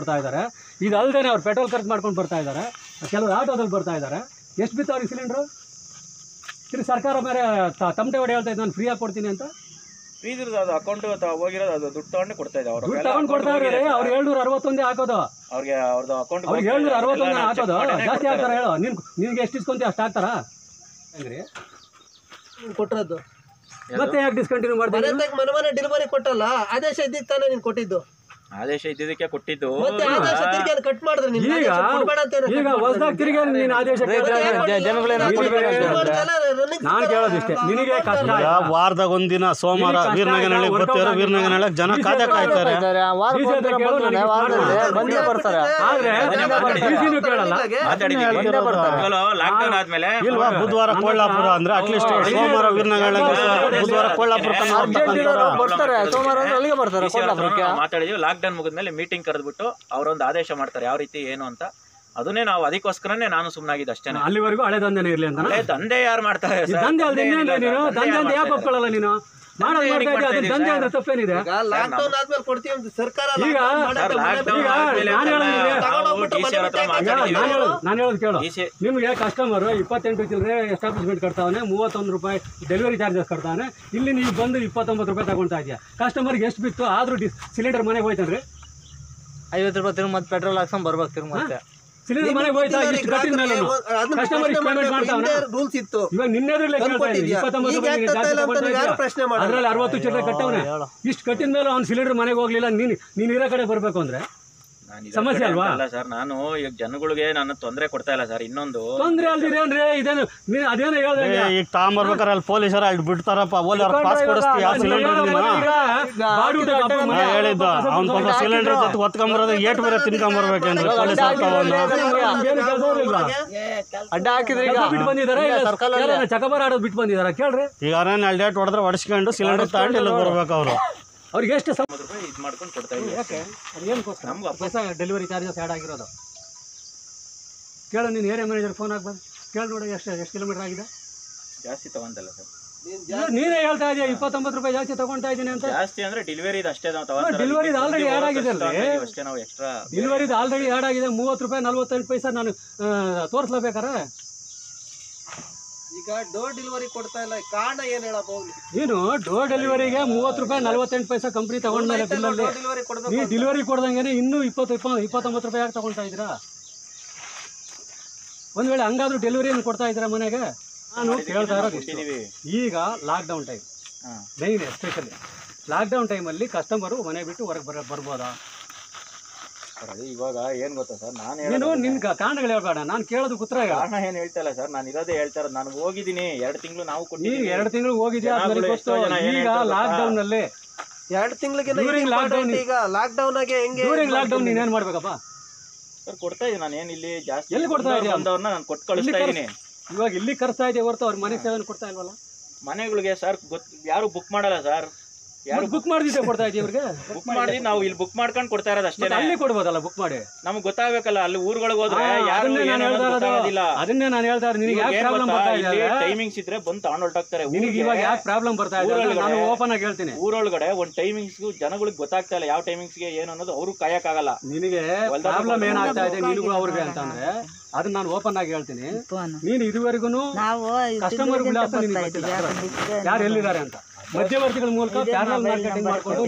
ಬರ್ತಾ ಇದ್ದಾರೆ. ಇದಲ್ಲದೆ ಅವ್ರು ಪೆಟ್ರೋಲ್ ಖರ್ಚು ಮಾಡ್ಕೊಂಡು ಬರ್ತಾ ಇದ್ದಾರೆ. ಕೆಲವರು ಆಟೋದಲ್ಲಿ ಬರ್ತಾ ಇದ್ದಾರೆ. ಎಷ್ಟು ಬಿತ್ತು ಅವ್ರಿಗೆ ಸಿಲಿಂಡ್ರು? ಸರ್ಕಾರ ಬೇರೆ ತಮಟೆ ಹೊಡೆ ಹೇಳ್ತಾ ಇದ್ದು ನಾನು ಫ್ರೀಯಾಗಿ ಕೊಡ್ತೀನಿ ಅಂತ. ಫ್ರೀ ಇರೋದು ಅದು ಅಕೌಂಟ್ ಹೋಗಿರೋದು ಅದು ದುಡ್ಡು ತಗೊಂಡು ಕೊಡ್ತಾ ಇದ್ದಾರೆ. ಅವರು ದುಡ್ಡು ತಗೊಂಡು ಕೊಡ್ತಾ ಇದ್ದಾರೆ. ಅವ್ರು 761 ಹಾಕೋದು. ಅವ್ರಿಗೆ ಅವ್ರದ್ದು ಅಕೌಂಟ್ ಅವ್ರಿಗೆ 761 ಹಾಕೋದು. ಜಾಸ್ತಿ ಆಗ್ತಾರ ಹೇಳು. ನಿನ್ಗೆ ಎಷ್ಟು ಇಸ್ಕೊಂತೀವಿ ಅಷ್ಟು ಹಾಕ್ತಾರ ಹೆಂಗ್ರಿ ಕೊಟ್ಟಿರೋದು? ಮತ್ತೆ ಯಾಕೆ ಡಿಸ್ಕಂಟಿನ್ಯೂ ಮಾಡ್ತಾರೆ? ಮನೆ ಡೆಲಿವರಿ ಕೊಟ್ಟಲ್ಲ, ಆದೇಶ ಇದ್ದಿದ್ದು ತಾನೇ ನೀನು ಕೊಟ್ಟಿದ್ದು. ಆದೇಶ ಇದ್ದಿದ್ದಕ್ಕೆ ಕೊಟ್ಟಿದ್ದು. ಕಟ್ ಮಾಡಿದ್ರೆ ಈಗ ಹೊಸದಾಗಿ ತಿರುಗಿ ನೀನು ಆದೇಶ ನಾನು ಕೇಳೋದಿಷ್ಟೇ. ನಿನಗೆ ಕಷ್ಟ ವಾರದಾಗ ಒಂದಿನ ಸೋಮವಾರ ವೀರನಗನಹಳ್ಳಿ ಬರ್ತಾರೆ. ವೀರನಗನಹಳ್ಳಿ ಜನ ಕಾದ ಕಾಯ್ತಾರೆ. ಲಾಕ್ಡೌನ್ ಆದ್ಮೇಲೆ ಇಲ್ವಾ ಬುಧವಾರ ಕೊಳ್ಳಾಪುರ ಅಂದ್ರೆ ಅಟ್ಲೀಸ್ಟ್ ಸೋಮವಾರ ವೀರನಗನಹಳ್ಳಿ ಬುಧವಾರ ಕೊಳ್ಳಾಪುರ ಮಾತಾಡಿದ್ವಿ. ಲಾಕ್ಡೌನ್ ಮುಗಿದ್ಮೇಲೆ ಮೀಟಿಂಗ್ ಕರೆದ್ಬಿಟ್ಟು ಅವರೊಂದು ಆದೇಶ ಮಾಡ್ತಾರೆ ಯಾವ ರೀತಿ ಏನು ಅಂತ. ಅದನ್ನೇ ನಾವು ಅದಕ್ಕೋಸ್ಕರನೇ ನಾನು ಸುಮ್ಮನಾಗಿದ್ದು ಅಷ್ಟೇ. ಅಲ್ಲಿವರೆಗೂ ಹಳೆ ದಂಧೆನೇ ಇರ್ಲಿ ಅಂತ. ಹಳೆ ದಂಧೆ ಯಾರು ಮಾಡ್ತಾರೆ? ದಂಧೆ ಅಲ್ದೇ ನೀನು ದಂಧೆ ಅಂತ ಯಾಕೆ ಒಪ್ಕೊಳ್ಳಲ್ಲ ನೀನು? ದಂಧೆ ಅಂದ್ರೆ ತಪ್ಪೇನಿದೆ? ಲಾಕ್ಡೌನ್ ಆದ್ಮೇಲೆ ಕೊಡ್ತೀವಿ ಅಂತ ಸರ್ಕಾರ. ಈಗ ನಾನು ಹೇಳೋದು ಕೇಳು. ನಿಮ್ಗೆ ಕಸ್ಟಮರ್ 28 ಚಿಲ್ಲರೆ ಎಸ್ಟಾಬ್ಲಿಷ್ಮೆಂಟ್ ಕಟ್ತಾವನೆ, 31 ರೂಪಾಯಿ ಡೆಲಿವರಿ ಚಾರ್ಜಸ್ ಕಟ್ತಾವನೆ. ಇಲ್ಲಿ ನೀವು ಬಂದು 29 ರೂಪಾಯಿ ತಗೊಳ್ತಾ ಇದೆಯಾ. ಕಸ್ಟಮರ್ಗೆ ಎಷ್ಟು ಬಿತ್ತು ಆದ್ರೂ ಸಿಲಿಂಡರ್ ಮನೆಗೆ ಹೋಯ್ತಂದ್ರೆ 50 ರೂಪಾಯಿ ತಿರುಗಿ ಮತ್ತೆ ಪೆಟ್ರೋಲ್ ಹಾಕ್ಸ್ಕೊಂಡ್ ಬರ್ಬೇಕು. ತಿರುಗಿ ಮತ್ತೆ ಸಿಲಿಂಡರ್ ಮನೆಗೆ ಹೋಯ್ತಾ ಇಷ್ಟು ಕಟ್ಟಿದ ಮೇಲೆ ಕಸ್ಟಮರ್ ಪೇಮೆಂಟ್ ಮಾಡ್ತಾವನೆ. ರೂಲ್ಸ್ ಇತ್ತು. ಇವಾಗ ನಿನ್ನೆದ್ರಲ್ಲೇ ಕೇಳ್ತಾ ಇದ್ದೀನಿ 29 ರೂಪಾಯಿ ಅದ್ರಲ್ಲಿ 60 ಚಿಲ್ಲರೆ ಕಟ್ಟವನೆ. ಇಷ್ಟು ಕಟ್ಟಿದ ಮೇಲೆ ಅವ್ನು ಸಿಲಿಂಡರ್ ಮನೆಗೆ ಹೋಗ್ಲಿಲ್ಲ. ನೀನ್ ಇರೋ ಕಡೆ ಬರ್ಬೇಕು ಅಂದ್ರೆ ಸಮಸ್ಯೆ ಅಲ್ವಾ? ಅಲ್ಲ ಸರ್, ನಾನು ಈಗ ಜನಗಳಿಗೆ ನಾನು ತೊಂದರೆ ಕೊಡ್ತಾ ಇಲ್ಲ ಸರ್. ಇನ್ನೊಂದು ತೊಂದ್ರೆ ಅಲ್ದಿರೇನ್ರಿ ಇದೇನು ಅದೇನೋ ಹೇಳಿದ್ರೆ ಈಗ ತಗೊಂಬರ್ಬೇಕಾರೆ ಅಲ್ಲಿ ಪೊಲೀಸರು ಅಲ್ಲಿ ಬಿಡ್ತಾರಪ್ಪ. ಪಾಸ್ ಕೊಡಿಸ್ತೀವಿ ಆ ಸಿಲಿಂಡರ್ ಹೇಳಿದ್ದು ಅವ್ನ ಪಾಪ ಸಿಲಿಂಡರ್ ಜೊತೆ ಹೊತ್ಕೊಂಬರೋದು ಏಟ್ ಬೇರೆ ತಿನ್ಕೊಂಬರ್ಬೇಕಂದ್ರೆ ಪೊಲೀಸ್ ಅಡ್ಡ ಹಾಕಿದ್ರೆ ಬಿಟ್ಟು ಬಂದಿದ್ದಾರೆ. ಚಕಬಾರ ಆಡೋದು ಬಿಟ್ಟು ಬಂದಿದಾರ ಕೇಳ್ರಿ. ಈಗ ಅಲ್ಲಿ ಡೇಟ್ ಹೊಡೆದ್ರೆ ಹೊಡಿಸ್ಕೊಂಡು ಸಿಲಿಂಡರ್ ತಗೊಂಡು ಎಲ್ಲ ಬರ್ಬೇಕು. ಅವರು ಅವ್ರಿಗೆ ಎಷ್ಟು ರೂಪಾಯಿ ಇದು ಮಾಡ್ಕೊಂಡು ಕೊಡ್ತಾ ಇದ್ದೀವಿ. ನಮ್ಗೆ ಹೊಸ ಡೆಲಿವರಿ ಚಾರ್ಜಸ್ ಆ್ಯಡ್ ಆಗಿರೋದು. ಕೇಳು, ನೀನು ಏರಿಯಾ ಮ್ಯಾನೇಜರ್ ಫೋನ್ ಆಗ್ಬೋದು. ಕೇಳಿ ನೋಡಿ ಎಷ್ಟು ಕಿಲೋಮೀಟರ್ ಆಗಿದೆ. ಜಾಸ್ತಿ ತಗೊಂತಲ್ಲ ಸರ್. ನೀನೇ ಹೇಳ್ತಾ ಇದೆಯಾ 29 ರೂಪಾಯಿ ಜಾಸ್ತಿ ತಗೊಳ್ತಾ ಇದ್ದೀನಿ ಅಂತ. ಜಾಸ್ತಿ ಅಂದ್ರೆ ಡೆಲಿವರಿ ಅಷ್ಟೇ ಡೆಲಿವರಿ ಆಲ್ರೆಡಿ ಆ್ಯಡ್ ಆಗಿದೆ ಅಷ್ಟೇ. ನಾವು ಎಕ್ಸ್ಟ್ರಾ ಡೆಲಿವರಿ ಆಲ್ರೆಡಿ ಆ್ಯಡ್ ಆಗಿದೆ. 30 ರೂಪಾಯಿ 48 ಪೈಸಾ ನಾನು ತೋರಿಸ್ಲೇಬೇಕಾರೆ. ಈಗ ಡೋರ್ ಡೆಲಿವರಿ ಕೊಡ್ತಾ ಇಲ್ಲ, ಕಾರಣ ಏನ್ ಹೇಳಪ್ಪ? ನೀನು ಡೋರ್ ಡೆಲಿವರಿಗೆ 30 ರೂಪಾಯಿ 48 ಪೈಸಾ ಕಂಪ್ನಿ ತಗೊಂಡ್ಮೇಲೆ ಬಿಲ್ಲಲ್ಲಿ ನೀವು ಡೆಲಿವರಿ ಕೊಡ್ದಂಗೆ ಇನ್ನೂ 29 ರೂಪಾಯಿ ಯಾಕೆ ತಗೊಳ್ತಾ ಇದ್ದೀರಾ? ಒಂದ್ ವೇಳೆ ಹಂಗಾದ್ರೂ ಡೆಲಿವರಿಯನ್ನು ಕೊಡ್ತಾ ಇದ್ದೀರಾ ಮನೆಗೆ? ನಾನು ಕೇಳ್ತಾ ಇರೋದು ಈಗ ಲಾಕ್ಡೌನ್ ಟೈಮ್ ಮೈನ್ ಎಸ್ಪೆಷಲಿ ಲಾಕ್ಡೌನ್ ಟೈಮಲ್ಲಿ ಕಸ್ಟಮರು ಮನೆ ಬಿಟ್ಟು ಹೊರಗೆ ಬರ್ಬೋದಾ? ಇವಾಗ ಏನ್ ಗೊತ್ತಾ ಸರ್, ನೀನು ನಿನ್ ಕಾರಣಗಳು ಹೇಳ್ಬೇಡ. ನಾನು ಕೇಳೋದು ಉತ್ತರ ಕಾರಣ ಏನ್ ಹೇಳ್ತಾ ಇಲ್ಲ ಸರ್. ನಾನು ಇರೋದೇ ಹೇಳ್ತಾ ಇರೋದು. ನಾನು ಹೋಗಿದ್ದೀನಿ 2 ತಿಂಗಳು. ನಾವು ಈಗ 2 ತಿಂಗಳು ಹೋಗಿದ್ಯಾ? ಈಗ ಲಾಕ್ಡೌನ್ ನಲ್ಲಿ 2 ತಿಂಗಳಿಗೆ ಈಗ ಲಾಕ್ಡೌನ್ ಆಗಿ ಹೆಂಗೆ ಲಾಕ್ಡೌನ್ ನೀನ್ ಏನ್ ಮಾಡ್ಬೇಕಪ್ಪ? ಸರ್ ಕೊಡ್ತಾ ಇದ್ದೀನಿ. ನಾನು ಏನ್ ಇಲ್ಲಿ ಜಾಸ್ತಿ ಎಲ್ಲಿ ಕೊಡ್ತಾ ಇದ್ದೀನಿ ಬಂದವ್ರನ್ನ ನಾನು ಕೊಟ್ಟು ಕಳಿಸ್ತಾ ಇದ್ದೀನಿ. ಇವಾಗ ಇಲ್ಲಿ ಕರ್ಸ್ತಾ ಇದೆಯಾ ಹೊರತು ಅವ್ರ ಮನೆ ಸೇವೆ ಕೊಡ್ತಾ ಇಲ್ವಲ್ಲ? ಮನೆಗಳಿಗೆ ಸರ್ ಯಾರು ಬುಕ್ ಮಾಡಲ್ಲ ಸರ್. ಯಾರು ಬುಕ್ ಮಾಡಿದ್ದೆ ಕೊಡ್ತಾ ಇದೀವಿ ಇವ್ರಿಗೆ. ಬುಕ್ ಮಾಡಿದ್ವಿ ನಾವು. ಇಲ್ಲಿ ಬುಕ್ ಮಾಡ್ಕೊಂಡು ಕೊಡ್ತಾ ಇರೋದು ಅಷ್ಟೇ. ಅಲ್ಲಿ ಕೊಡ್ಬೋದಲ್ಲ ಬುಕ್ ಮಾಡಿ. ನಮ್ಗೆ ಗೊತ್ತಾಗಬೇಕಲ್ಲ. ಅಲ್ಲಿ ಊರುಗಳಿಗೆ ಹೋದ್ರೆ ಅದನ್ನೇ ನಾನು ಹೇಳ್ತಾ ಇರೋದು. ನಿನಗೆ ಯಾಕೆ ಪ್ರಾಬ್ಲಮ್ ಬರ್ತಾ ಇದೆ? ಟೈಮಿಂಗ್ಸ್ ಇದ್ರೆ ಬಂದು ತಗೊಂಡು ಹೊರಟಾಗ್ತಾರೆ. ನಿನಗೆ ಇವಾಗ ಯಾಕೆ ಪ್ರಾಬ್ಲಮ್ ಬರ್ತಾ ಇದೆ ನಾನು ಓಪನ್ ಆಗಿ ಹೇಳ್ತೀನಿ. ಊರೊಳಗಡೆ ಒಂದು ಟೈಮಿಂಗ್ಸ್ ಜನಗಳಿಗೆ ಗೊತ್ತಾಗ್ತಾ ಇಲ್ಲ. ಯಾವ ಟೈಮಿಂಗ್ಸ್ಗೆ ಏನು ಅನ್ನೋದು ಅವ್ರು ಕಾಯಕ್ಕಾಗಲ್ಲ. ನಿನಗೆ ಪ್ರಾಬ್ಲಮ್ ಏನಾಗ್ತಾ ಇದೆ ನಿನಗೂ ಅವ್ರಿಗೆ ಅಂತಂದ್ರೆ ಅದನ್ನ ನಾನು ಓಪನ್ ಆಗಿ ಹೇಳ್ತೀನಿ. ನೀನು ಇದುವರೆಗೂ ಕಸ್ಟಮರ್ ಯಾರು ಎಲ್ಲಿದ್ದಾರೆ ಅಂತ ಮಧ್ಯವರ್ತಿಗಳ ಮೂಲಕ ಪ್ಯಾರಲಲ್ ಮಾರ್ಕೆಟಿಂಗ್ ಮಾಡ್ಕೊಂಡು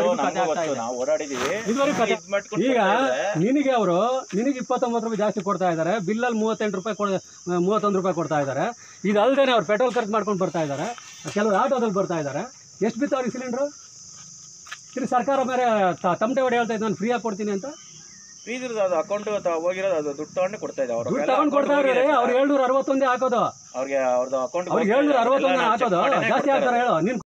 ಈಗ ನಿನಗೆ ಅವರು ನಿನಗೆ 29 ರೂಪಾಯಿ ಜಾಸ್ತಿ ಕೊಡ್ತಾ ಇದ್ದಾರೆ. ಬಿಲ್ಲಲ್ಲಿ 38 ರೂಪಾಯಿ 31 ರೂಪಾಯಿ ಕೊಡ್ತಾ ಇದ್ದಾರೆ. ಇದಲ್ಲದೆ ಅವ್ರು ಪೆಟ್ರೋಲ್ ಖರ್ಚು ಮಾಡ್ಕೊಂಡು ಬರ್ತಾ ಇದ್ದಾರೆ. ಕೆಲವರು ಆಟೋದಲ್ಲಿ ಬರ್ತಾ ಇದ್ದಾರೆ. ಎಷ್ಟು ಬಿತ್ತು ಅವ್ರಿಗೆ ಸಿಲಿಂಡ್ರು? ಸರ್ಕಾರ ಬೇರೆ ತಮಟೆ ಹೊಡೆ ಹೇಳ್ತಾ ಇದ್ದು ನಾನು ಫ್ರೀಯಾಗಿ ಕೊಡ್ತೀನಿ ಅಂತ. ಫ್ರೀ ಇರೋದು ಅದು ಅಕೌಂಟ್ ಹೋಗಿರೋದು ಅದು ದುಡ್ಡು ತಗೊಂಡು ಕೊಡ್ತಾ ಇದ್ದಾರೆ. ದುಡ್ಡು ತಗೊಂಡು ಕೊಡ್ತಾ ಇದ್ದಾರೆ. ಅವ್ರು 761 ಹಾಕೋದು. ಅವ್ರಿಗೆ ಅವ್ರದ್ದು ಅಕೌಂಟ್ 761 ಹಾಕೋದು. ಜಾಸ್ತಿ ಆಗ್ತಾರೆ ಹೇಳು ನೀನು.